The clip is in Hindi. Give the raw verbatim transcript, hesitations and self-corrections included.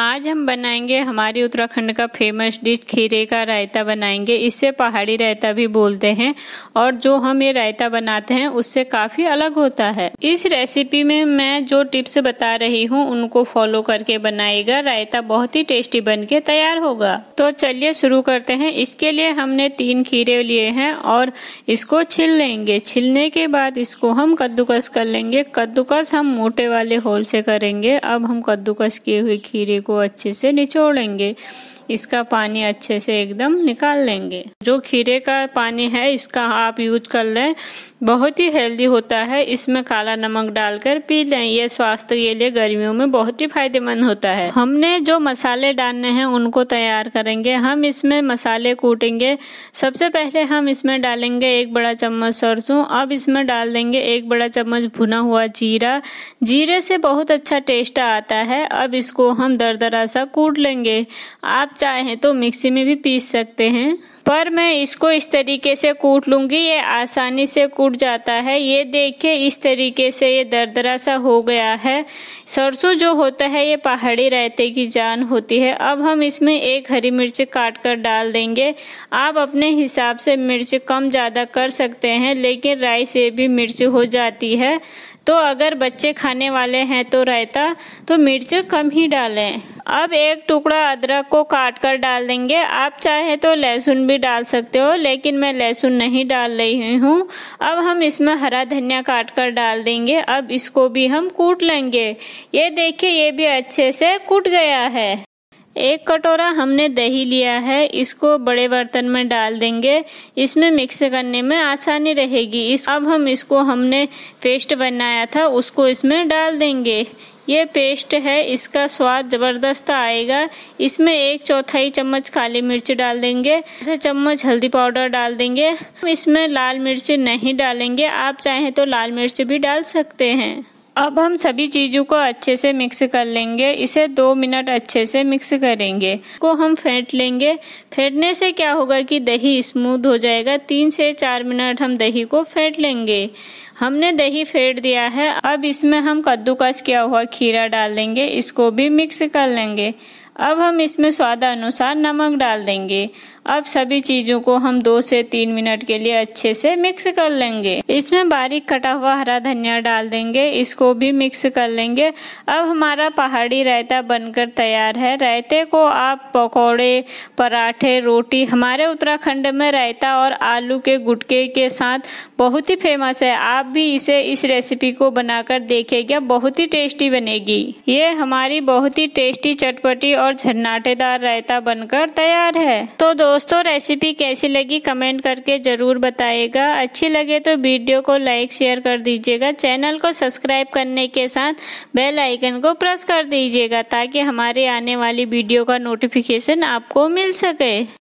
आज हम बनाएंगे हमारी उत्तराखंड का फेमस डिश खीरे का रायता बनाएंगे। इससे पहाड़ी रायता भी बोलते हैं और जो हम ये रायता बनाते हैं उससे काफी अलग होता है। इस रेसिपी में मैं जो टिप्स बता रही हूँ उनको फॉलो करके बनाएगा, रायता बहुत ही टेस्टी बनके तैयार होगा। तो चलिए शुरू करते हैं। इसके लिए हमने तीन खीरे लिए हैं और इसको छिल लेंगे। छिलने के बाद इसको हम कद्दूकस कर लेंगे। कद्दूकस हम मोटे वाले होल से करेंगे। अब हम कद्दूकस किए हुए खीरे को अच्छे से निचोड़ेंगे। इसका पानी अच्छे से एकदम निकाल लेंगे। जो खीरे का पानी है इसका आप यूज कर लें, बहुत ही हेल्दी होता है। इसमें काला नमक डालकर पी लें, ये स्वास्थ्य के लिए गर्मियों में बहुत ही फायदेमंद होता है। हमने जो मसाले डालने हैं उनको तैयार करेंगे। हम इसमें मसाले कूटेंगे। सबसे पहले हम इसमें डालेंगे एक बड़ा चम्मच सरसों। अब इसमें डाल देंगे एक बड़ा चम्मच भुना हुआ जीरा। जीरे से बहुत अच्छा टेस्ट आता है। अब इसको हम दरदरा सा कूट लेंगे। आप चाहें तो मिक्सी में भी पीस सकते हैं, पर मैं इसको इस तरीके से कूट लूंगी, ये आसानी से कूट जाता है। ये देखिए इस तरीके से ये दरदरा सा हो गया है। सरसों जो होता है ये पहाड़ी रायते की जान होती है। अब हम इसमें एक हरी मिर्च काट कर डाल देंगे। आप अपने हिसाब से मिर्च कम ज़्यादा कर सकते हैं, लेकिन राई से भी मिर्च हो जाती है। तो अगर बच्चे खाने वाले हैं तो रायता तो मिर्च कम ही डालें। अब एक टुकड़ा अदरक को काट कर डाल देंगे। आप चाहे तो लहसुन भी डाल सकते हो, लेकिन मैं लहसुन नहीं डाल रही हूँ। अब हम इसमें हरा धनिया काट कर डाल देंगे। अब इसको भी हम कूट लेंगे। ये देखिए ये भी अच्छे से कूट गया है। एक कटोरा हमने दही लिया है, इसको बड़े बर्तन में डाल देंगे। इसमें मिक्स करने में आसानी रहेगी। इस अब हम इसको हमने पेस्ट बनाया था उसको इसमें डाल देंगे। ये पेस्ट है, इसका स्वाद जबरदस्त आएगा। इसमें एक चौथाई चम्मच काली मिर्च डाल देंगे, आधा चम्मच हल्दी पाउडर डाल देंगे। हम इसमें लाल मिर्च नहीं डालेंगे, आप चाहें तो लाल मिर्च भी डाल सकते हैं। अब हम सभी चीज़ों को अच्छे से मिक्स कर लेंगे। इसे दो मिनट अच्छे से मिक्स करेंगे। इसको हम फेंट लेंगे। फेंटने से क्या होगा कि दही स्मूथ हो जाएगा। तीन से चार मिनट हम दही को फेंट लेंगे। हमने दही फेंट दिया है। अब इसमें हम कद्दूकस किया हुआ खीरा डाल देंगे, इसको भी मिक्स कर लेंगे। अब हम इसमें स्वादानुसार नमक डाल देंगे। अब सभी चीज़ों को हम दो से तीन मिनट के लिए अच्छे से मिक्स कर लेंगे। इसमें बारीक कटा हुआ हरा धनिया डाल देंगे, इसको भी मिक्स कर लेंगे। अब हमारा पहाड़ी रायता बनकर तैयार है। रायते को आप पकौड़े, पराठे, रोटी, हमारे उत्तराखंड में रायता और आलू के गुटके के साथ बहुत ही फेमस है। आप भी इसे इस रेसिपी को बनाकर देखिएगा, बहुत ही टेस्टी बनेगी। ये हमारी बहुत ही टेस्टी, चटपटी और झरनाटेदार रायता बनकर तैयार है। तो दोस्तों रेसिपी कैसी लगी कमेंट करके जरूर बताइएगा। अच्छी लगे तो वीडियो को लाइक शेयर कर दीजिएगा। चैनल को सब्सक्राइब करने के साथ बेल आइकन को प्रेस कर दीजिएगा ताकि हमारे आने वाली वीडियो का नोटिफिकेशन आपको मिल सके।